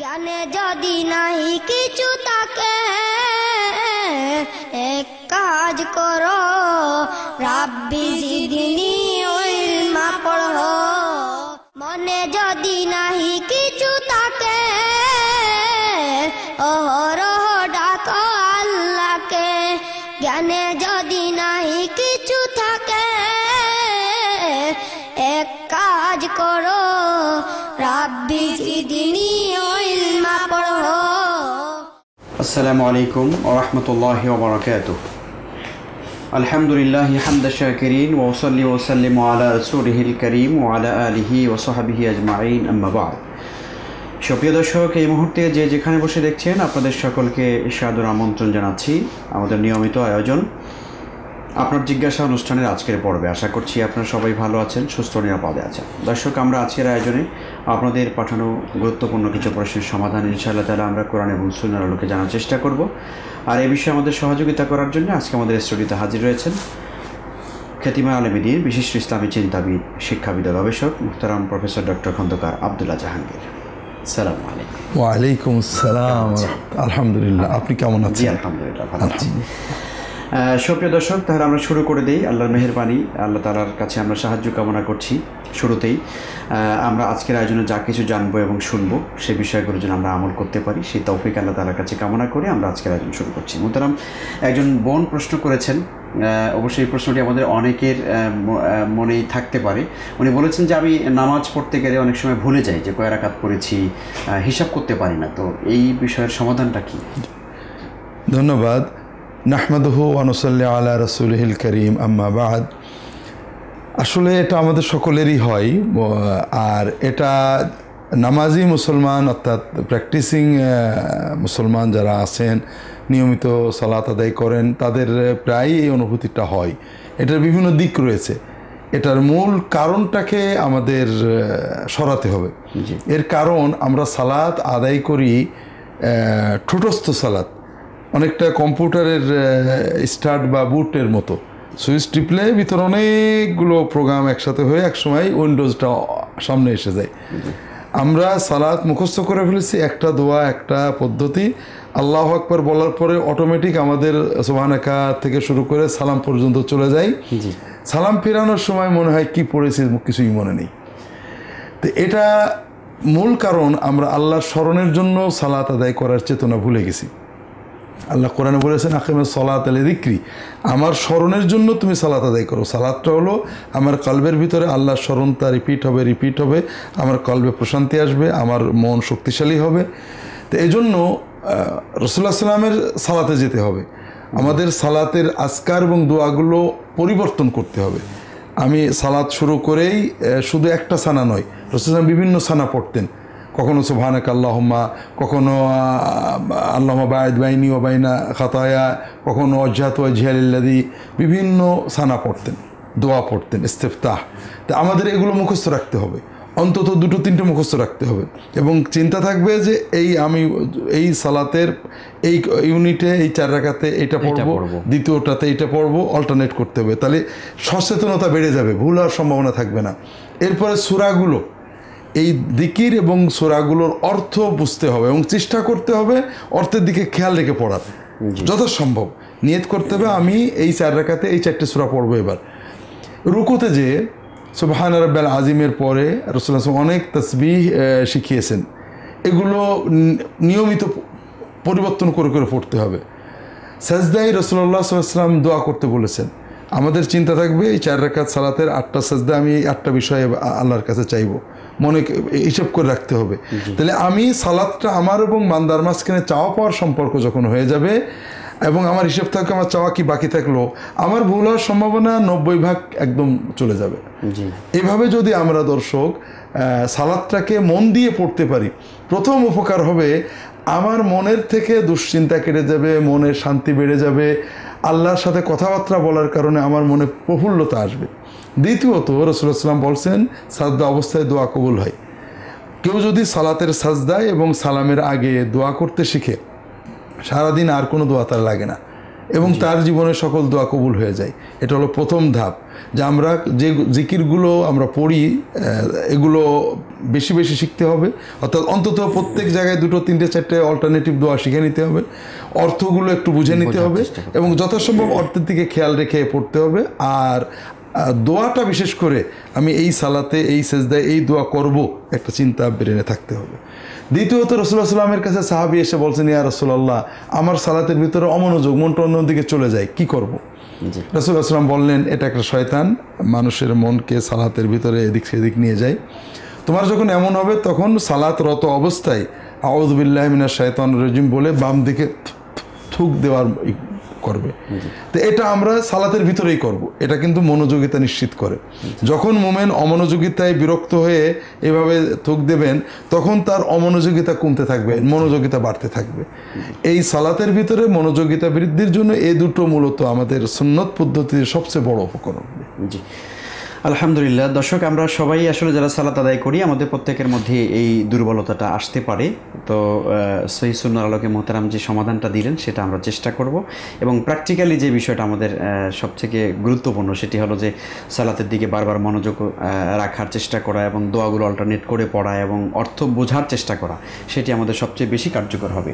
জ্ঞানে যদি নাহি কিছু থাকে, এক কাজ করো, রাব্বি জিদনি ইলমা পড়ো। মনে যদি নাহি কিছু থাকে, অহরহ ডাকো আল্লাহকে। জ্ঞানে যদি নাহি কিছু থাকে, এক কাজ করো, রাব্বি জিদনি ইলমা পড়ো। আসসালামু আলাইকুম ওয়া রাহমাতুল্লাহি ওয়া বারাকাতুহু। আলহামদুলিল্লাহি হামদা শাকিরিন ওয়া উসাল্লি ওয়া সাল্লিমু আলা রাসূলিহিল কারীম ওয়া আলা আলিহি ওয়া সাহবিহি আজমাইন, আম্মা বা'দ। সুপ্রিয় দর্শক, এই মুহূর্তে যে যেখানে বসে দেখছেন, আপনাদের সকলকে সাদর আমন্ত্রণ জানাচ্ছি আমাদের নিয়মিত আয়োজন আপনার জিজ্ঞাসা অনুষ্ঠানের আজকের পর্বে। আশা করছি আপনারা সবাই ভালো আছেন, সুস্থ নিরাপদে আছেন। দর্শক, আমরা আজকের আয়োজনে আপনাদের পাঠানো গুরুত্বপূর্ণ কিছু প্রশ্নের সমাধান ইনশাআল্লাহ তাআলা আমরা কোরআন এবং সুন্নাহর আলোকে জানার চেষ্টা করব। আর এই বিষয়ে আমাদের সহযোগিতা করার জন্য আজকে আমাদের স্টুডিওতে হাজির রয়েছেন খ্যাতিমান আলেমে দ্বীন, বিশিষ্ট ইসলামী চিন্তাবিদ, শিক্ষাবিদ ও গবেষক মুহতারাম প্রফেসর ডক্টর খন্দকার আব্দুল্লাহ জাহাঙ্গীর। আসসালামু আলাইকুম। ওয়ালাইকুম আসসালাম। আলহামদুলিল্লাহ, আপনি কেমন আছেন? জি আলহামদুলিল্লাহ, ভালো আছি। সুপ্রিয় দর্শক, তাহলে আমরা শুরু করে দিই। আল্লাহর মেহেরবানি, আল্লাহ তাআলার কাছে আমরা সাহায্য কামনা করছি। শুরুতেই আমরা আজকের আয়োজনে যা কিছু জানবো এবং শুনবো, সে বিষয়গুলো যেন আমরা আমল করতে পারি, সেই তৌফিক আল্লাহ তাআলার কাছে কামনা করে আমরা আজকের আয়োজন শুরু করছি। মুহতারাম, একজন বোন প্রশ্ন করেছেন, অবশ্যই এই প্রশ্নটি আমাদের অনেকের মনেই থাকতে পারে। উনি বলেছেন যে আমি নামাজ পড়তে গেলে অনেক সময় ভুলে যাই যে কয় রাকাত পড়েছি, হিসাব করতে পারি না। তো এই বিষয়ের সমাধানটা কি? ধন্যবাদ। নাহমাদুহু ওয়া নুসাল্লি আলা রাসূলিহিল কারীম, আম্মা বা'দ। আসলে এটা আমাদের সকলেরই হয়, আর এটা নামাজি মুসলমান অর্থাৎ প্র্যাকটিসিং মুসলমান যারা আছেন, নিয়মিত সালাত আদায় করেন, তাদের প্রায়ই এই অনুভূতিটা হয়। এটার বিভিন্ন দিক রয়েছে। এটার মূল কারণটাকে আমাদের সরাতে হবে। এর কারণ, আমরা সালাত আদায় করি ঠোঁটস্থ সালাত, অনেকটা কম্পিউটারের স্টার্ট বা বুটের মতো। সুইচ টিপলে ভিতরে অনেকগুলো প্রোগ্রাম একসাথে হয়ে একসময় উইন্ডোজটা সামনে এসে যায়। আমরা সালাত মুখস্থ করে ফেলেছি, একটা দোয়া, একটা পদ্ধতি। আল্লাহু আকবার বলার পরে অটোমেটিক আমাদের সুবহানাকা থেকে শুরু করে সালাম পর্যন্ত চলে যায়। সালাম ফেরানোর সময় মনে হয় কি পড়েছি, কিছুই মনে নেই। তো এটা মূল কারণ, আমরা আল্লাহর স্মরণের জন্য সালাত আদায় করার চেতনা ভুলে গেছি। আল্লাহ কোরআনে বলেছেন, আকিমিস সালাতা লিযিকরি, আমার স্মরণের জন্য তুমি সালাত আদায় করো। সালাতটা হলো আমার কলবের ভিতরে আল্লাহর স্মরণটা রিপিট হবে, আমার কলবে প্রশান্তি আসবে, আমার মন শক্তিশালী হবে। তো এই জন্য রাসূলুল্লাহ সাল্লামের সালাতে যেতে হবে। আমাদের সালাতের আজকার এবং দোয়াগুলো পরিবর্তন করতে হবে। আমি সালাত শুরু করেই শুধু একটা সানা নয়, রাসূলুল্লাহ বিভিন্ন সানা পড়তেন। কখনো সুবহানাকা আল্লাহুম্মা, কখনো আল্লাহুম্মা বা'id বাইনি ওয়া বাইনা খাতায়া, কখনো ওয়াজহাতু ওয়াজহিয়া লিল্লাযী, বিভিন্ন সানা পড়তেন, দোয়া পড়তেন, ইস্তিফতাহ। তা আমাদের এগুলো মুখস্থ রাখতে হবে, অন্তত 2-3টে মুখস্থ রাখতে হবে। এবং চিন্তা থাকবে যে আমি এই সালাতের এই ইউনিটে এই 4 রাকাতে এইটা পড়বো, দ্বিতীয়টাতে এইটা পড়বো, অল্টারনেট করতে হবে। তাহলে সচেতনতা বেড়ে যাবে, ভুল হওয়ার সম্ভাবনা থাকবে না। এরপরে সূরাগুলো, এই দিকির এবং সূরাগুলোর অর্থ বুঝতে হবে এবং চেষ্টা করতে হবে অর্থের দিকে খেয়াল রেখে পড়ার যথাসম্ভব। নিয়ত করতে হবে আমি এই 4 রাকাতে এই 4টে সূরা পড়বো। এবার রুকুতে যে সুবহান রাব্বিল আযীমের পরে রাসূলুল্লাহ অনেক তাসবিহ শিখিয়েছেন, এগুলো নিয়মিত পরিবর্তন করে করে পড়তে হবে। সাজদায় রাসূলুল্লাহ সাল্লাল্লাহু আলাইহি ওয়াসাল্লাম দোয়া করতে বলেছেন। আমাদের চিন্তা থাকবে এই 4 রাকাত সালাতের 8টা সাজদা আমি 8টা বিষয়ে আল্লাহর কাছে চাইবো, মনে হিসাব করে রাখতে হবে। তাহলে আমি সালাতটা আমার এবং বান্দার মাঝখানে চাওয়া পাওয়ার সম্পর্ক যখন হয়ে যাবে এবং আমার হিসাব থাকবে আমার চাওয়া কি বাকি থাকলো, আমার ভুল হওয়ার সম্ভাবনা 90% একদম চলে যাবে। এভাবে যদি আমরা দর্শক সালাতটাকে মন দিয়ে পড়তে পারি, প্রথম উপকার হবে আমার মনের থেকে দুশ্চিন্তা কেটে যাবে, মনের শান্তি বেড়ে যাবে, আল্লাহর সাথে কথাবার্তা বলার কারণে আমার মনে প্রফুল্লতা আসবে। দ্বিতীয়ত রাসূলুল্লাহ সাল্লাল্লাহু আলাইহি ওয়াসাল্লাম বলছেন, সাজদা অবস্থায় দোয়া কবুল হয়। কেউ যদি সালাতের সাজদায় এবং সালামের আগে দোয়া করতে শিখে, সারাদিন আর কোনো দোয়া তার লাগে না। এবং তার জীবনের সকল দোয়া কবুল হয়ে যায়। এটা হলো প্রথম ধাপ, যে আমরা যে জিকিরগুলো আমরা পড়ি এগুলো বেশি বেশি শিখতে হবে, অর্থাৎ অন্তত প্রত্যেক জায়গায় 2, 3, 4 অল্টারনেটিভ দোয়া শিখে নিতে হবে, অর্থগুলো একটু বুঝে নিতে হবে এবং যথাসম্ভব অর্থের দিকে খেয়াল রেখে পড়তে হবে। আর দোয়াটা বিশেষ করে আমি এই সালাতে এই সেজদায় এই দোয়া করব একটা চিন্তা ব্রেনে থাকতে হবে। দ্বিতীয়ত রাসূলুল্লাহ সাল্লামের কাছে সাহাবী এসে বলছেন, ইয়া রাসূলুল্লাহ, আমার সালাতের ভিতরে অমনোযোগ, মনটা অন্যদিকে চলে যায়, কি করব? রাসূলুল্লাহ সাল্লাম বললেন, এটা একটা শয়তান, মানুষের মনকে সালাতের ভিতরে এদিক সেদিক নিয়ে যায়। তোমার যখন এমন হবে তখন সালাতরত অবস্থায় আউযু বিল্লাহি মিনাশ শাইতানির রাজিম বলে বাম দিকে থুক দেওয়ার করবে। তো এটা আমরা সালাতের ভিতরেই করব, এটা কিন্তু মনোযোগিতা নিশ্চিত করে। যখন মোমেন অমনোযোগিতায় বিরক্ত হয়ে এভাবে থুক দেবেন তখন তার অমনোযোগিতা কমতে থাকবে, মনোযোগিতা বাড়তে থাকবে। এই সালাতের ভিতরে মনোযোগিতা বৃদ্ধির জন্য এই দুটো মূলত আমাদের সুন্নত পদ্ধতির সবচেয়ে বড় উপকরণ। জি, আলহামদুলিল্লাহ। দর্শক, আমরা সবাই আসলে যারা সালাত আদায় করি আমাদের প্রত্যেকের মধ্যে এই দুর্বলতাটা আসতে পারে। তো সহিহ সুন্নাহর আলোকে মোহতারাম যে সমাধানটা দিলেন সেটা আমরা চেষ্টা করব এবং প্র্যাকটিক্যালি যে বিষয়টা আমাদের সবথেকে গুরুত্বপূর্ণ সেটি হলো যে সালাতের দিকে বারবার মনোযোগ রাখার চেষ্টা করা এবং দোয়াগুলো অল্টারনেট করে পড়া এবং অর্থ বোঝার চেষ্টা করা, সেটি আমাদের সবচেয়ে বেশি কার্যকর হবে।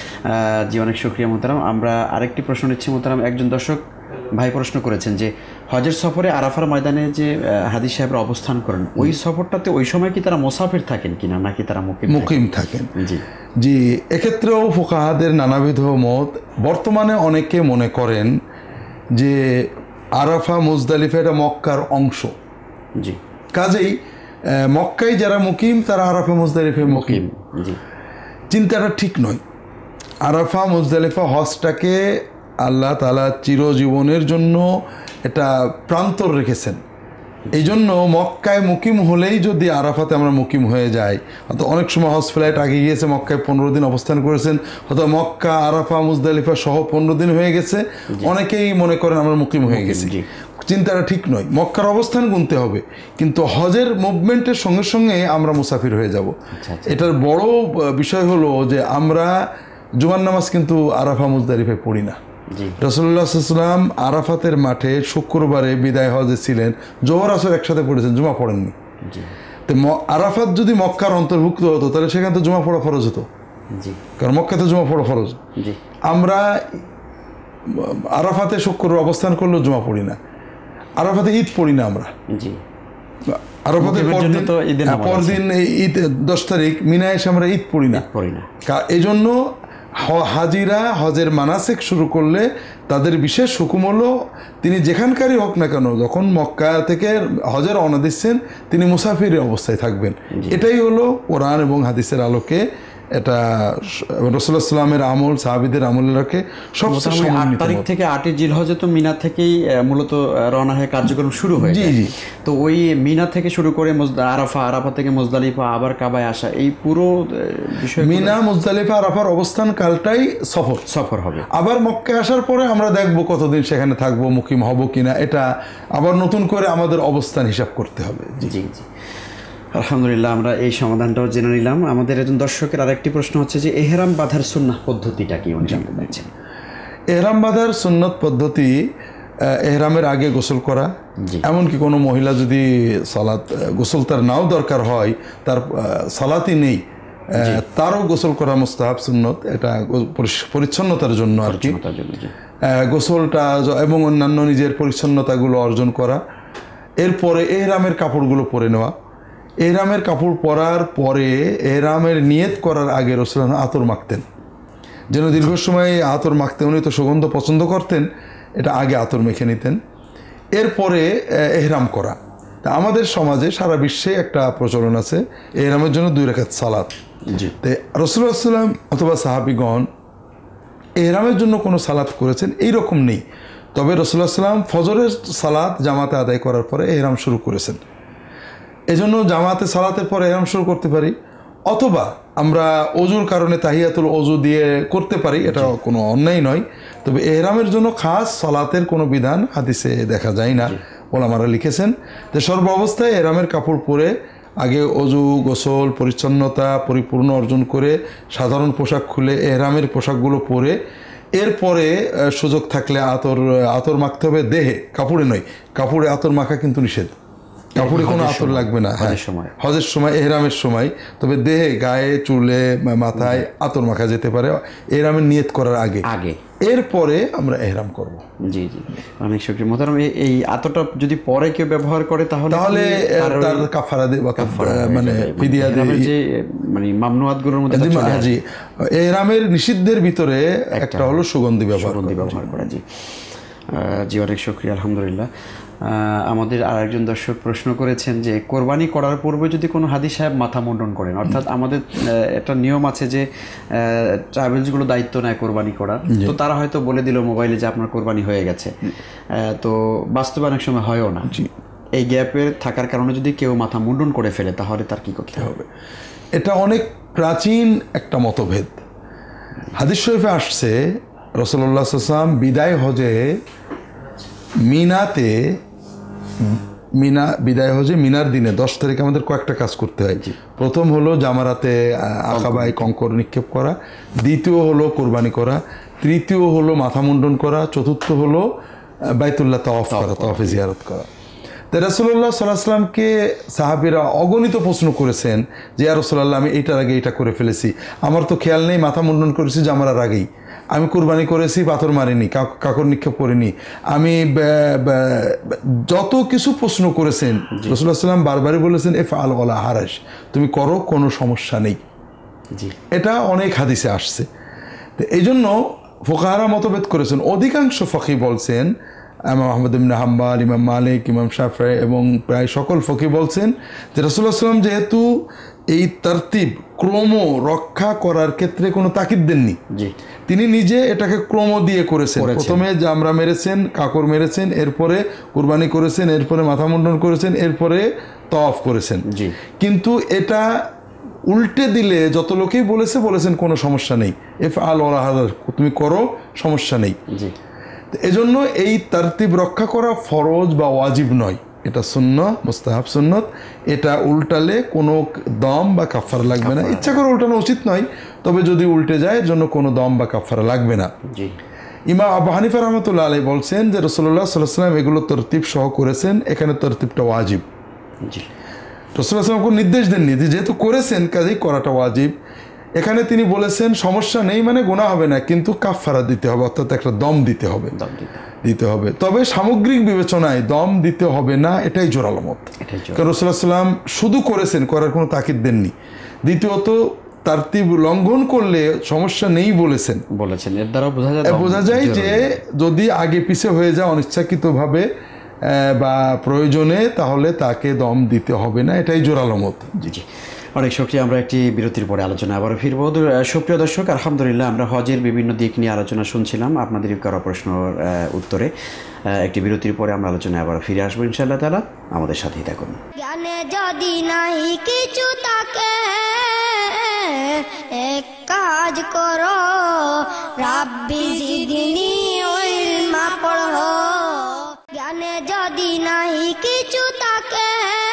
জি, অনেক শুকরিয়া মোহতারাম। আমরা আরেকটি প্রশ্ন নিচ্ছি মোহতারাম। একজন দর্শক ভাই প্রশ্ন করেছেন যে হজের সফরে আরাফার ময়দানে যে হাদি সাহেবরা অবস্থান করেন ওই সফরটাতে ওই সময় কি তারা মুসাফির থাকেন কিনা নাকি তারা মুকিম থাকেন? জি জি, এক্ষেত্রেও ফুকাহাদের নানাবিধ মত। বর্তমানে অনেকে মনে করেন যে আরাফা মুজদালিফা এটা মক্কার অংশ। জি, কাজেই মক্কায় যারা মুকিম তারা আরাফা মুজদালিফায় মুকিম। জি, চিন্তাটা ঠিক নয়। আরাফা মুজদালিফা হজটাকে আল্লাহ তাআলা চিরজীবনের জন্য এটা প্রান্তর রেখেছেন। এই জন্য মক্কায় মুকিম হলেই যদি আরাফাতে আমরা মুকিম হয়ে যাই, অত অনেক সময় হজ ফ্লাইট আগে গিয়েছে, মক্কায় 15 দিন অবস্থান করেছেন, হয়তো মক্কা আরাফা মুজদালিফা সহ 15 দিন হয়ে গেছে, অনেকেই মনে করেন আমরা মুকিম হয়ে গেছি। চিন্তাটা ঠিক নয়। মক্কার অবস্থান গুনতে হবে, কিন্তু হজের মুভমেন্টের সঙ্গে সঙ্গে আমরা মুসাফির হয়ে যাব। এটার বড় বিষয় হলো যে আমরা জুমার নামাজ কিন্তু আরাফা মুজদালিফায় পড়ি না। রাসূলুল্লাহ সাল্লাল্লাহু আলাইহি ওয়াসাল্লাম আরাফাতের মাঠে শুক্রবারে বিদায় হজে ছিলেন, জোহর আসর একসাথে পড়েছেন, জুমা পড়েননি। তো আরাফাত যদি মক্কার অন্তর্ভুক্ত হতো তাহলে সেখানে তো জুমা পড়া ফরজ হতো, কারণ মক্কাতে জুমা পড়া ফরজ। আমরা আরাফাতে শুক্রবার অবস্থান করলেও জুমা পড়ি না, আরাফাতে ঈদ পড়ি না আমরা। আরাফাতের পরদিন ঈদ 10 তারিখ মিনায় এসে আমরা ঈদ পড়ি না। এই জন্য হাজিরা হজের মানাসিক শুরু করলে তাদের বিশেষ হুকুম হলো তিনি যেখানকারই হোক না কেন, যখন মক্কা থেকে হজে রওনা দিচ্ছেন তিনি মুসাফিরের অবস্থায় থাকবেন। এটাই হলো কোরআন এবং হাদিসের আলোকে এটা রাসূলুল্লাহ সাল্লামের আমল, সাহাবীদের আমলকে সবচেয়ে 8 তারিখ থেকে 8 জিলহজে তো মিনা থেকেই মূলত রওনা হয়ে কার্যক্রম শুরু হয়ে যায়। তো ওই মিনা থেকে শুরু করে আরাফা থেকে মুজদালিফা আবার কাবায় আসা, এই পুরো বিষয় মিনা মুজদালিফা আরাফার অবস্থান কালটাই সফর হবে। আবার মক্কায় আসার পরে আমরা দেখব কতদিন সেখানে থাকবো, মুকিম হব কিনা, এটা আবার নতুন করে আমাদের অবস্থান হিসাব করতে হবে। জি জি, আলহামদুলিল্লাহ, আমরা এই সমাধানটাও জেনে নিলাম। আমাদের একজন দর্শকের আরেকটি প্রশ্ন হচ্ছে যে এহরাম বাঁধার সুন্নাহ পদ্ধতিটা কি উনি জানতে চাচ্ছেন। এহরাম বাঁধার সুন্নত পদ্ধতি এহরামের আগে গোসল করা, এমনকি কোনো মহিলা যদি গোসল তার নাও দরকার হয়, তার সালাতই নেই, তারও গোসল করা মুস্তাহাব সুন্নত, এটা পরিচ্ছন্নতার জন্য আর কি। গোসলটা এবং অন্যান্য নিজের পরিচ্ছন্নতাগুলো অর্জন করা। এরপরে এহরামের কাপড়গুলো পরে নেওয়া। এহরামের কাপড় পরার পরে এহরামের নিয়ত করার আগে রাসূলুল্লাহ আতর মাখতেন, যেন দীর্ঘ সময় আতর মাখতেন। উনি তো সুগন্ধ পছন্দ করতেন, এটা আগে আতর মেখে নিতেন। এরপরে এহরাম করা। তা আমাদের সমাজে সারা বিশ্বে একটা প্রচলন আছে এহরামের জন্য 2 রাকাত সালাত। তো রাসূলুল্লাহ সাল্লাম অথবা সাহাবীগণ এহরামের জন্য কোনো সালাত করেছেন এইরকম নেই, তবে রাসূলুল্লাহ সাল্লাম ফজরের সালাত জামাতে আদায় করার পরে এহরাম শুরু করেছেন। এজন্য জামাতে সালাতের পরে এহরাম শুরু করতে পারি, অথবা আমরা অজুর কারণে তাহিয়াতুল অজু দিয়ে করতে পারি, এটা কোনো অন্যায় নয়। তবে এহরামের জন্য খাস সালাতের কোনো বিধান হাদিসে দেখা যায় না, ওলামারা লিখেছেন। তো সর্ব অবস্থায় এহরামের কাপড় পরে আগে অজু, গোসল, পরিচ্ছন্নতা পরিপূর্ণ অর্জন করে সাধারণ পোশাক খুলে এহরামের পোশাকগুলো পরে এরপরে সুযোগ থাকলে আতর মাখতে হবে দেহে, কাপড়ে নয়। কাপড়ে আতর মাখা কিন্তু নিষেধ, কাপড়ে কোনো আতর লাগবে না হজের সময়, এহরামের সময়। তবে দেহে, গায়ে, চুলে, মাথায় আতর মাখা যেতে পারে এহরামের নিয়ত করার আগে। এরপরে আমরা এহরাম করব। জি জি, অনেক শুকরিয়া মোহতারাম। এই আতরটা যদি পরে কেউ ব্যবহার করে তাহলে তার কাফারা দেব, মানে ফিদিয়া দেব, যে মানে মামনুয়াতগুলোর মধ্যে। জি, এহরামের নিষিদ্ধের ভিতরে একটা হলো সুগন্ধি ব্যবহার করা। জি জি, অনেক শুকরিয়া, আলহামদুলিল্লাহ। আমাদের আরেকজন দর্শক প্রশ্ন করেছেন যে কোরবানি করার পূর্বে যদি কোনো হাদি সাহেব মাথা মুন্ডন করেন, অর্থাৎ আমাদের একটা নিয়ম আছে যে ট্রাভেলসগুলো দায়িত্ব নেয় কোরবানি করার, তো তারা হয়তো বলে দিল মোবাইলে যে আপনার কোরবানি হয়ে গেছে, তো বাস্তবে অনেক সময় হয়ও না। এই গ্যাপের থাকার কারণে যদি কেউ মাথা মুন্ডন করে ফেলে তাহলে তার কি করতে হবে? এটা অনেক প্রাচীন একটা মতভেদ। হাদিস শরীফে আসছে রাসূলুল্লাহ সাল্লাল্লাহু আলাইহি ওয়াসাল্লাম বিদায় হজে বিদায় হজে মিনার দিনে 10 তারিখ আমাদের কয়েকটা কাজ করতে হয়। প্রথম হলো জামারাতে আকাবায় কঙ্কর নিক্ষেপ করা, দ্বিতীয় হলো কোরবানি করা, তৃতীয় হলো মাথা মুন্ডন করা, চতুর্থ হলো বাইতুল্লাহ তাওয়াফ করা, তাওয়াফে জিয়ারত করা। তাই রাসূলুল্লাহ সাল্লাল্লাহু আলাইহি ওয়াসাল্লামকে সাহাবীরা অগণিত প্রশ্ন করেছেন যে ইয়া রাসূলুল্লাহ, আমি এইটার আগে এটা করে ফেলেছি, আমার তো খেয়াল নেই, মাথা মুন্ডন করেছি জামারার আগেই, আমি কুরবানি করেছি, পাথর মারিনি, কাকর নিক্ষেপ করিনি, আমি যত কিছু প্রশ্ন করেছেন। রাসূলুল্লাহ সাল্লাম বারবারই বলেছেন ইফআল ওয়ালা হারাজ, তুমি করো, কোনো সমস্যা নেই। এটা অনেক হাদিসে আসছে। তো এই জন্য ফুকাহারা মতভেদ করেছেন। অধিকাংশ ফকি বলছেন, ইমাম আহমদ ইবনে হাম্বল, ইমাম মালিক, ইমাম শাফিঈ এবং প্রায় সকল ফকি বলছেন যে রাসূলুল্লাহ সাল্লাম যেহেতু এই তারতিব ক্রম রক্ষা করার ক্ষেত্রে কোনো তাকিদ দেননি, তিনি নিজে এটাকে ক্রম দিয়ে করেছেন। প্রথমে জামরা মেরেছেন, কাকর মেরেছেন, এরপরে কুরবানি করেছেন, এরপরে মাথা মুন্ডন করেছেন, এরপরে তাওয়াফ করেছেন। কিন্তু এটা উল্টে দিলে যত লোকেই বলেছেন কোনো সমস্যা নেই, ইফআল ওয়ালা হারাজ, তুমি করো, সমস্যা নেই। এজন্য এই তারতিব রক্ষা করা ফরজ বা ওয়াজিব নয়, এটা সুন্নাহ, মুস্তাহাব সুন্নত। এটা উল্টালে কোনো দম বা কাফারা লাগবে না। ইচ্ছা করে উল্টানো উচিত নয়, তবে যদি উল্টে যায় এর জন্য কোনো দম বা কাফারা লাগবে না। ইমাম আবু হানিফা রাহমাতুল্লাহ আলাইহি বলছেন যে রাসূলুল্লাহ সাল্লাল্লাহু আলাইহি ওয়াসাল্লাম এগুলো তরতিব সহ করেছেন, এখানে তরতিবটা ওয়াজিব। রাসূলুল্লাহ সাল্লাল্লাহু আলাইহি ওয়াসাল্লাম কোনো নির্দেশ দেননি, যেহেতু করেছেন কাজেই করাটা ওয়াজিব। এখানে তিনি বলেছেন সমস্যা নেই, মানে গুনাহ হবে না, কিন্তু কাফারা দিতে হবে, অর্থাৎ একটা দম দিতে হবে। তবে সামগ্রিক বিবেচনায় দম দিতে হবে না, এটাই জোরালো মত। কারণ রাসূলুল্লাহ সাল্লাম শুধু করেছেন, করার কোনো তাকিদ দেননি। দ্বিতীয়ত তারতিব লঙ্ঘন করলে সমস্যা নেই বলেছেন। এর দ্বারা বোঝা যায় যে যদি আগে পিছে হয়ে যায় অনিচ্ছাকৃতভাবে বা প্রয়োজনে, তাহলে তাকে দম দিতে হবে না, এটাই জোরালো মত। জি, অনেক শুকরিয়া। আমরা একটি বিরতির পরে আলোচনা আবারও ফিরব। সুপ্রিয় দর্শক, আলহামদুলিল্লাহ আমরা হজের বিভিন্ন দিক নিয়ে আলোচনা শুনছিলাম, আপনাদের কারো প্রশ্নের উত্তরে। একটি বিরতির পরে আমরা আলোচনায় আবার ফিরে আসবো ইনশাআল্লাহ তাআলা, আমাদের সাথেই থাকুন। জ্ঞানে যদি নাই কিছু থাকে, এক কাজ করো, রাব্বি জিদনি ইলমা পড়ো। জ্ঞানে যদি নাই কিছু থাকে,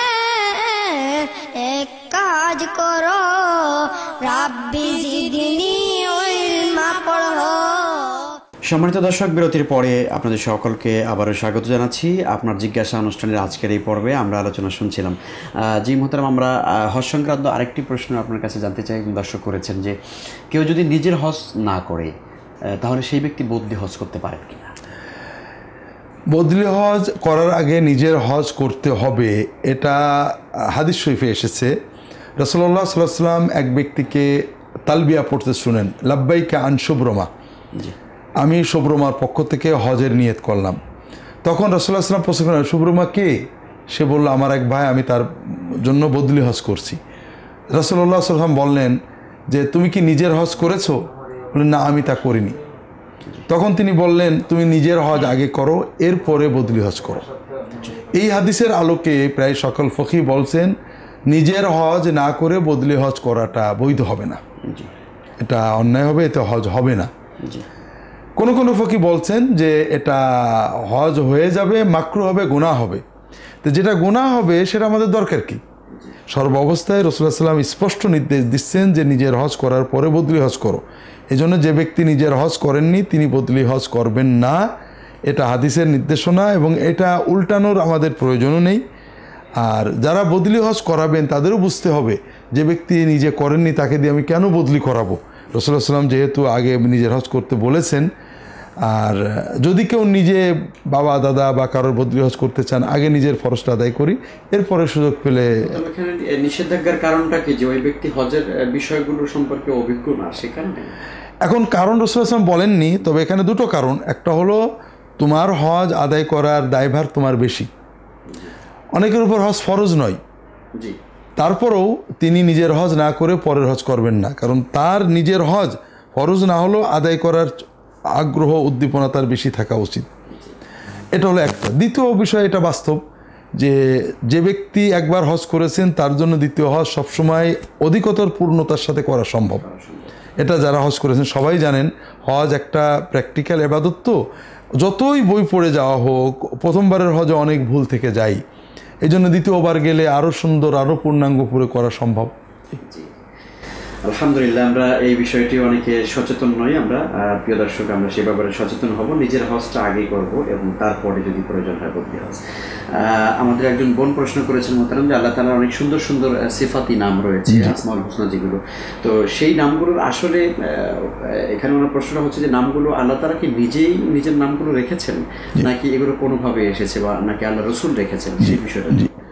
এক কাজ করো, রাব্বি জিদনি ইলমা পড়ো। সম্মানিত দর্শক, বিরতির পরে আপনাদের সকলকে আবারও স্বাগত জানাচ্ছি। আপনার জিজ্ঞাসা অনুষ্ঠানের আজকের এই পর্বে আমরা আলোচনা শুনছিলাম। জি মোহতারাম, আমরা হজ সংক্রান্ত আরেকটি প্রশ্ন আপনার কাছে জানতে চাই। দর্শক করেছেন যে কেউ যদি নিজের হজ না করে তাহলে সেই ব্যক্তি বদলি হজ করতে পারেন কিনা? বদলি হজ করার আগে নিজের হজ করতে হবে, এটা হাদিস শরীফে এসেছে। রাসূলুল্লাহ সাল্লাল্লাহু আলাইহি ওয়াসাল্লাম এক ব্যক্তিকে তালবিয়া পড়তে শুনেন, লাব্বাইকা আন শুবরমা, আমি শুবরমার পক্ষ থেকে হজের নিয়ত করলাম। তখন রাসূলুল্লাহ সাল্লাল্লাহু আলাইহি ওয়াসাল্লাম প্রশ্ন করলেন, শুবরমা কে? সে বলল, আমার এক ভাই, আমি তার জন্য বদলি হজ করছি। রাসূলুল্লাহ সাল্লাল্লাহু আলাইহি ওয়াসাল্লাম বললেন যে তুমি কি নিজের হজ করেছো? বললেন, না, আমি তা করিনি। তখন তিনি বললেন, তুমি নিজের হজ আগে করো, এরপরে বদলি হজ করো। এই হাদিসের আলোকে প্রায় সকল ফকি বলছেন নিজের হজ না করে বদলি হজ করাটা বৈধ হবে না, এটা অন্যায় হবে, এতে হজ হবে না। কোনো ফকি বলছেন যে এটা হজ হয়ে যাবে, মাকরুহ হবে, গুনাহ হবে। তো যেটা গুনাহ হবে সেটা আমাদের দরকার কি? সর্ব অবস্থায় রাসূলুল্লাহ সাল্লাল্লাহু আলাইহি ওয়াসাল্লাম স্পষ্ট নির্দেশ দিচ্ছেন যে নিজের হজ করার পরে বদলি হজ করো। এই জন্য যে ব্যক্তি নিজের হজ করেননি তিনি বদলি হজ করবেন না, এটা হাদিসের নির্দেশনা, এবং এটা উল্টানোর আমাদের প্রয়োজনও নেই। আর যারা বদলি হজ করাবেন তাদেরও বুঝতে হবে যে ব্যক্তি নিজে করেননি তাকে দিয়ে আমি কেন বদলি করাবো। রাসূলুল্লাহ সাল্লাম যেহেতু আগে নিজের হজ করতে বলেছেন, আর যদি কেউ নিজে বাবা দাদা বা কারোর বদলি হজ করতে চান আগে নিজের ফরজটা আদায় করি, এরপরে সুযোগ পেলে। এখানে নিষেধাজ্ঞার কারণটা কি, যে ওই ব্যক্তি হজের বিষয়গুলো সম্পর্কে অভিজ্ঞ না, সে কারণে? এখন কারণ রাসূলুল্লাহ সাল্লাম বলেননি, তবে এখানে দুটো কারণ। একটা হলো তোমার হজ আদায় করার দায়ভার তোমার বেশি, অনেকের উপর হজ ফরজ নয়, জি, তারপরেও তিনি নিজের হজ না করে পরের হজ করবেন না, কারণ তার নিজের হজ ফরজ না হলেও আদায় করার আগ্রহ উদ্দীপনা তার বেশি থাকা উচিত। এটা হলো একটা। দ্বিতীয় বিষয়, এটা বাস্তব যে যে ব্যক্তি একবার হজ করেছেন তার জন্য দ্বিতীয় হজ সবসময় অধিকতর পূর্ণতার সাথে করা সম্ভব। এটা যারা হজ করেছেন সবাই জানেন, হজ একটা প্র্যাকটিক্যাল ইবাদত, তো যতই বই পড়ে যাওয়া হোক প্রথমবারের হজে অনেক ভুল থেকে যায়, এই জন্য দ্বিতীয়বার গেলে আরও সুন্দর আরও পূর্ণাঙ্গ করে করা সম্ভব। আলহামদুলিল্লাহ, আমরা এই বিষয়টি অনেকে সচেতন নই। আমরা প্রিয় দর্শক, আমরা সে ব্যাপারে সচেতন হব, নিজের হজটা আগে করব এবং তারপরে যদি প্রয়োজন হয় বদলি হজ। আমাদের একজন বোন প্রশ্ন করেছেন মোহতারাম যে আল্লাহ তাআলার অনেক সুন্দর সুন্দর সিফাতি নাম রয়েছে, আসমাউল হুসনা যেগুলো, তো সেই নামগুলোর আসলে এখানে ওনার প্রশ্নটা হচ্ছে যে নামগুলো আল্লাহ তাআলা কি নিজেই নিজের নামগুলো রেখেছেন, নাকি এগুলো কোনোভাবে এসেছে, বা নাকি আল্লাহ রসুল রেখেছেন, সেই বিষয়টা?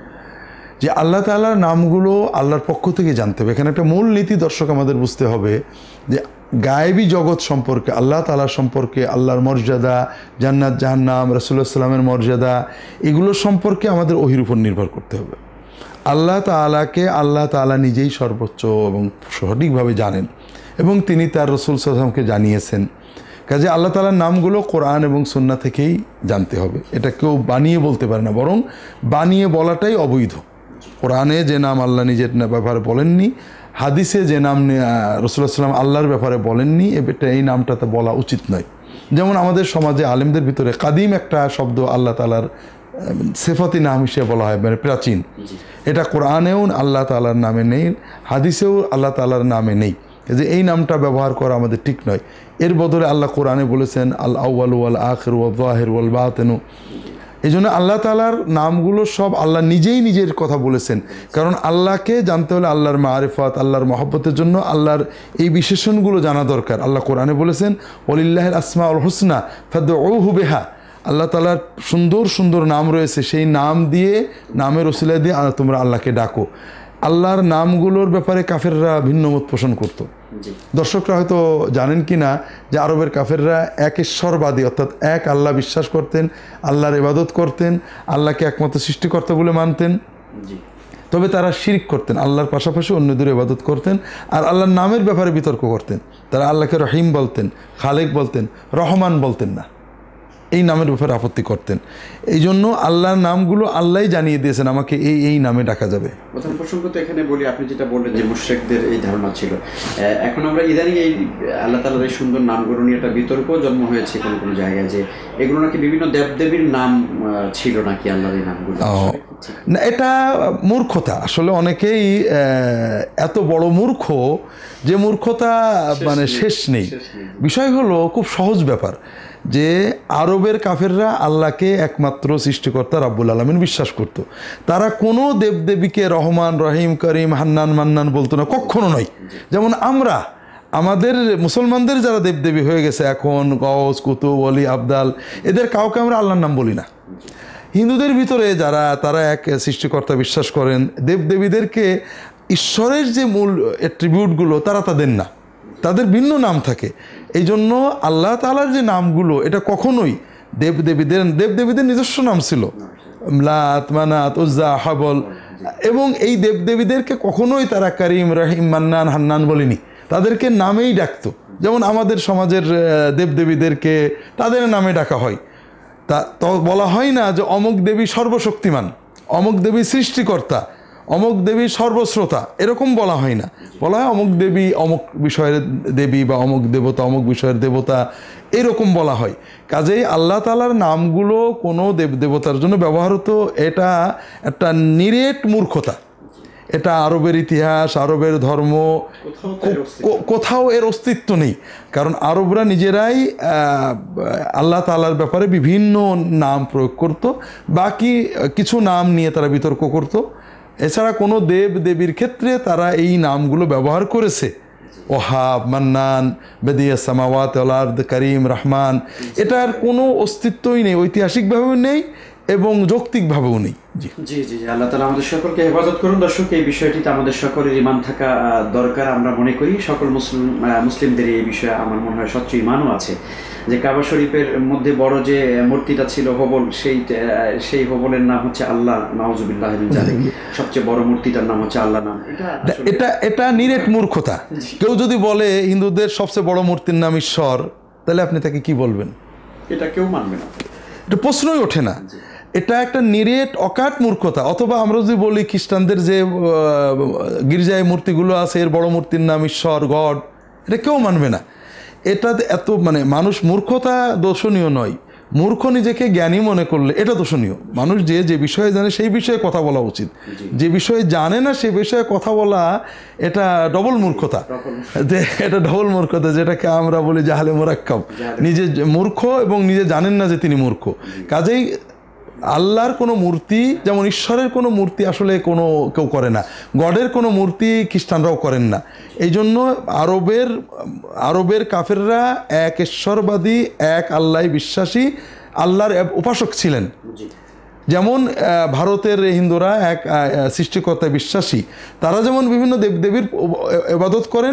যে আল্লাহ তাআলার নামগুলো আল্লাহর পক্ষ থেকে জানতে হবে। এখানে একটা মূল নীতি দর্শক আমাদের বুঝতে হবে যে গায়েবী জগৎ সম্পর্কে, আল্লাহ তাআলা সম্পর্কে, আল্লাহর মর্যাদা, জান্নাত জাহান্নাম, রাসূলুল্লাহ সাল্লামের মর্যাদা, এগুলো সম্পর্কে আমাদের ওহির উপর নির্ভর করতে হবে। আল্লাহ তাআলাকে আল্লাহ তাআলা নিজেই সর্বোচ্চ এবং সঠিকভাবে জানেন, এবং তিনি তার রাসূল সাল্লাল্লাহু আলাইহি ওয়াসাল্লামকে জানিয়েছেন। কাজে আল্লাহ তাআলার নামগুলো কোরআন এবং সুন্নাহ থেকেই জানতে হবে। এটা কেউ বানিয়ে বলতে পারে না, বরং বানিয়ে বলাটাই অবৈধ। কোরআনে যে নাম আল্লাহ নিজের ব্যাপারে বলেননি, হাদিসে যে নাম রাসূলুল্লাহ সাল্লাম আল্লাহর ব্যাপারে বলেননি, এই নামটাতে বলা উচিত নয়। যেমন আমাদের সমাজে আলেমদের ভিতরে কাদিম একটা শব্দ আল্লাহ তাআলার সিফাতি নাম হিসেবে বলা হয়, মানে প্রাচীন। এটা কোরআনেও আল্লাহ তাআলার নামে নেই, হাদিসেও আল্লাহ তাআলার নামে নেই, যে এই নামটা ব্যবহার করা আমাদের ঠিক নয়। এর বদলে আল্লাহ কোরআনে বলেছেন আল আউয়াল ওয়াল আখির ওয়াল যাহির ওয়াল বাতিন। এই জন্য আল্লাহ তাআলার নামগুলো সব আল্লাহ নিজেই নিজের কথা বলেছেন, কারণ আল্লাহকে জানতে হলে আল্লাহর মারিফাত, আল্লাহর মহব্বতের জন্য আল্লাহর এই বিশেষণগুলো জানা দরকার। আল্লাহ কোরআনে বলেছেন ওয়ালিল্লাহিল আসমাউল হুসনা ফাদউহু বিহা। আল্লাহ তাআলার সুন্দর সুন্দর নাম রয়েছে, সেই নাম দিয়ে, নামের ওসিলা দিয়ে তোমরা আল্লাহকে ডাকো। আল্লাহর নামগুলোর ব্যাপারে কাফেররা ভিন্ন মত পোষণ করত। দর্শকরা হয়তো জানেন কি না যে আরবের কাফেররা এক ঈশ্বরবাদী, অর্থাৎ এক আল্লাহ বিশ্বাস করতেন, আল্লাহর ইবাদত করতেন, আল্লাহকে একমাত্র সৃষ্টিকর্তা বলে মানতেন, তবে তারা শিরক করতেন, আল্লাহর পাশাপাশি অন্যদের ইবাদত করতেন, আর আল্লাহর নামের ব্যাপারে বিতর্ক করতেন। তারা আল্লাহকে রহিম বলতেন, খালেক বলতেন, রহমান বলতেন না, এই নামের ব্যাপারে আপত্তি করতেন। এই জন্য আল্লাহর নামগুলো আল্লাহই জানিয়ে দিয়েছেন আমাকে এই এই নামে ডাকা যাবে। প্রথম প্রসঙ্গ তো এখানে বলি, আপনি যেটা বললেন যে মুশরিকদের এই ধারণা ছিল, এখন আমরা ইদানিং এই আল্লাহ তাআলার এই সুন্দর নামগুলো নিয়ে একটা বিতর্ক জন্ম হয়েছে কোনো কোনো জায়গায়, যে এগুলো নাকি বিভিন্ন দেবদেবীর নাম ছিল নাকি আল্লাহর এই নামগুলো। না, এটা মূর্খতা। আসলে অনেকেই এত বড় মূর্খ যে মূর্খতা মানে শেষ নেই। বিষয় হলো খুব সহজ ব্যাপার, যে আরবের কাফেররা আল্লাহকে একমাত্র সৃষ্টিকর্তা রাব্বুল আলামিন বিশ্বাস করত। তারা কোনো দেবদেবীকে রহমান, রহিম, করিম, হান্নান, মান্নান বলতো না, কখনো নয়। যেমন আমরা, আমাদের মুসলমানদের যারা দেবদেবী হয়ে গেছে এখন, গৌস, কুতুব, ওলি, আবদাল, এদের কাউকে আমরা আল্লাহর নাম বলি না। হিন্দুদের ভিতরে যারা, তারা এক সৃষ্টিকর্তা বিশ্বাস করেন, দেবদেবীদেরকে ঈশ্বরের যে মূল অ্যাট্রিবিউটগুলো তারা তা দেন না, তাদের ভিন্ন নাম থাকে। এই জন্য আল্লাহ তাআলার যে নামগুলো, এটা কখনোই দেবদেবীদের নিজস্ব নাম ছিল, লাত, মানাত, উজ্জা, হাবল, এবং এই দেবদেবীদেরকে কখনোই তারা করিম, রহিম, মান্নান, হান্নান বলেনি, তাদেরকে নামেই ডাকতো। যেমন আমাদের সমাজের দেবদেবীদেরকে তাদের নামে ডাকা হয়, তা তো বলা হয় না যে অমুক দেবী সর্বশক্তিমান, অমুক দেবী সৃষ্টিকর্তা, অমুক দেবী সর্বশ্রোতা, এরকম বলা হয় না। বলা হয় অমুক দেবী অমুক বিষয়ের দেবী, বা অমুক দেবতা অমুক বিষয়ের দেবতা, এরকম বলা হয়। কাজেই আল্লাহ তাআলার নামগুলো কোনো দেবতার জন্য ব্যবহার হতো, এটা একটা নিরেট মূর্খতা। এটা আরবের ইতিহাস, আরবের ধর্ম, কোথাও এর অস্তিত্ব নেই। কারণ আরবরা নিজেরাই আল্লাহ তাআলার ব্যাপারে বিভিন্ন নাম প্রয়োগ করত, বাকি কিছু নাম নিয়ে তারা বিতর্ক করত। এছাড়া কোনো দেব দেবীর ক্ষেত্রে তারা এই নামগুলো ব্যবহার করেছে, ওহাব, মান্নান, বেদিয়া সামাওয়াত ওয়াল আরদ, করিম, রহমান, এটার কোনো অস্তিত্বই নেই, ঐতিহাসিকভাবেও নেই এবং যৌক্তিকভাবেও নেই। জি জি জি, আল্লাহ তাআলা আমাদের সকলকে হেফাজত করুন। দর্শক, এই বিষয়টিতে আমাদের সকলের ঈমান থাকা দরকার। আমরা মনে করি সকল মুসলিমদের এই বিষয়ে আমার মনে হয় স্বচ্ছ ঈমানও আছে, যে কাবা শরীফের মধ্যে বড় যে মূর্তিটা ছিল হবল, সেই হবলের নাম হচ্ছে আল্লাহ, নাউজুবিল্লাহ মিন যালিক। সবচেয়ে বড় মূর্তিটার নাম হচ্ছে আল্লাহ নাম। এটা নিরেট মূর্খতা। কেউ যদি বলে হিন্দুদের সবচেয়ে বড় মূর্তির নাম ঈশ্বর, তাহলে আপনি তাকে কি বলবেন? এটা কেউ মানবে না, এটা প্রশ্নই ওঠে না। এটা একটা নিরেট অকাট মূর্খতা। অথবা আমরা যদি বলি খ্রিস্টানদের যে গির্জায় মূর্তিগুলো আছে, এর বড় মূর্তির নাম ঈশ্বর, গড, এটা কেউ মানবে না। এটা এত মানুষ মূর্খতা দোষণীয় নয়, মূর্খ নিজেকে জ্ঞানী মনে করলে এটা দোষণীয়। মানুষ যে বিষয়ে জানে সেই বিষয়ে কথা বলা উচিত, যে বিষয়ে জানে না সে বিষয়ে কথা বলা এটা ডবল মূর্খতা। এটা ডবল মূর্খতা, যেটাকে আমরা বলি জাহালে মুরাক্কাব। নিজে মূর্খ এবং নিজে জানেন না যে তিনি মূর্খ। কাজেই আল্লাহর কোনো মূর্তি, যেমন ঈশ্বরের কোনো মূর্তি আসলে কেউ করে না, গডের কোনো মূর্তি খ্রিস্টানরাও করেন না। এই জন্য আরবের কাফেররা এক ঈশ্বরবাদী, এক আল্লাহ বিশ্বাসী, আল্লাহর উপাসক ছিলেন। যেমন ভারতের হিন্দুরা এক সৃষ্টিকর্তায় বিশ্বাসী, তারা যেমন বিভিন্ন দেবদেবীর ইবাদত করেন,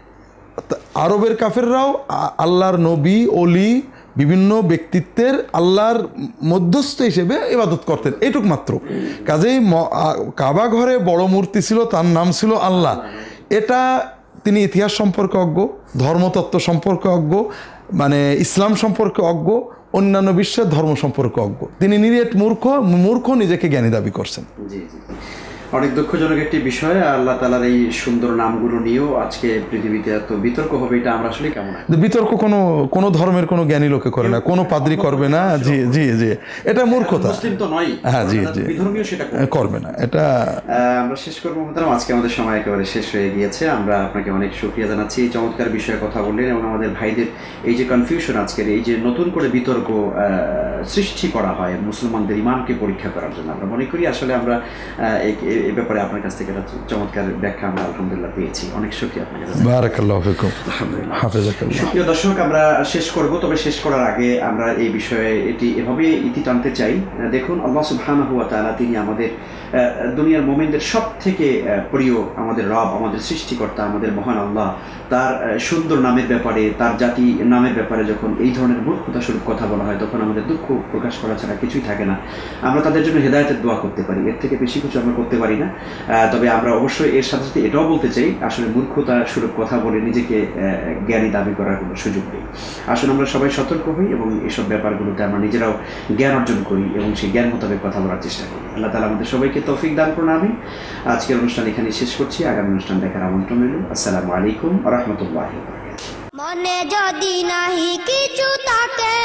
আরবের কাফেররাও আল্লাহর নবী, অলি, বিভিন্ন ব্যক্তিত্বের আল্লাহর মধ্যস্থ হিসেবে ইবাদত করতেন, এইটুক মাত্র। কাজেই কাবা ঘরে বড় মূর্তি ছিল, তার নাম ছিল আল্লাহ। এটা তিনি ইতিহাস সম্পর্কে অজ্ঞ, ধর্মতত্ত্ব সম্পর্কে অজ্ঞ, ইসলাম সম্পর্কে অজ্ঞ, অন্যান্য বিশ্বের ধর্ম সম্পর্কে অজ্ঞ। তিনি নিরেট মূর্খ নিজেকে জ্ঞানী দাবি করছেন। জি জি, অনেক দুঃখজনক একটি বিষয়। আল্লাহ তাআলার এই সুন্দর নামগুলো নিয়েও আজকে পৃথিবীতে এত বিতর্ক হবে, এটা আমরা আসলে কেমন? বিতর্ক কোনো ধর্মের কোনো জ্ঞানী লোকে করে না, কোনো পাদ্রী করবে না। জি জি জি, এটা মূর্খতা। মুসলিম তো নয়, হ্যাঁ জি জি, বিধর্মীয় সেটা করবে না। এটা আমরা শেষ করবো মোহতারাম, আজকে আমাদের সময় একেবারে শেষ হয়ে গিয়েছে। আমরা আপনাকে অনেক শুকরিয়া জানাচ্ছি, এই চমৎকার বিষয়ে কথা বললেন এবং আমাদের ভাইদের এই যে কনফিউশন, আজকের এই যে নতুন করে বিতর্ক সৃষ্টি করা হয় মুসলমানদের ঈমানকে পরীক্ষা করার জন্য, আমরা মনে করি আসলে আমরা এই ব্যাপারে আপনার কাছ থেকে একটা চমৎকার ব্যাখ্যা আমরা আলহামদুলিল্লাহ পেয়েছি। অনেক শুকরিয়া আপনাকে। বারাকাল্লাহু ফিকুম। হাফেজাকাল্লাহ। সুপ্রিয় দর্শক, আমরা শেষ করব, তবে শেষ করার আগে আমরা এই বিষয়ে এভাবে ইতি টানতে চাই। দেখুন, আল্লাহ সুবহানাহু ওয়া তাআলা তিনি আমাদের দুনিয়ার মুমিনদের সব থেকে প্রিয় আমাদের রব, আমাদের সৃষ্টিকর্তা, আমাদের মহান আল্লাহ, তার সুন্দর নামের ব্যাপারে, তার জাতি নামের ব্যাপারে যখন এই ধরনের মূর্খতা স্বরূপ কথা বলা হয়, তখন আমাদের দুঃখ প্রকাশ করা ছাড়া কিছুই থাকে না। আমরা তাদের জন্য হেদায়েতের দোয়া করতে পারি, এর থেকে বেশি কিছু আমরা করতে পারি না। তবে আমরা অবশ্যই এর সাথে সাথে এটাও বলতে চাই, আসলে মূর্খতা স্বরূপ কথা বলে নিজেকে জ্ঞানী দাবি করার কোনো সুযোগ নেই। আসলে আমরা সবাই সতর্ক হই এবং এসব ব্যাপারগুলোতে আমরা নিজেরাও জ্ঞান অর্জন করি এবং সেই জ্ঞান মোতাবেক কথা বলার চেষ্টা করি। আল্লাহ তাআলা আমাদের সবাইকে তৌফিক দান করুন, আমিন। আজকের অনুষ্ঠান এখানে শেষ করছি, আগামী অনুষ্ঠান দেখার আমন্ত্রণ রইল। আসসালামু আলাইকুম ওয়া রাহমাতুল্লাহি ওয়া বারাকাতুহু। মনে যদি নাহি কিছু থাকে,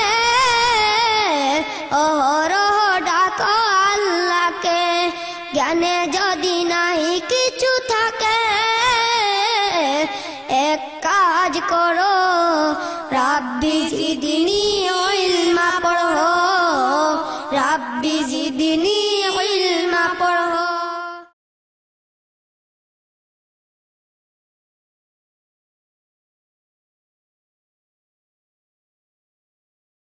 অহরহ ডাকো আল্লাহকে। জ্ঞানে যদি নাহি কিছু থাকে, এক কাজ করো, রাব্বি জিদনি ইলমা পড়ো, রাব্বি জিদনি ইলমা পড়ো।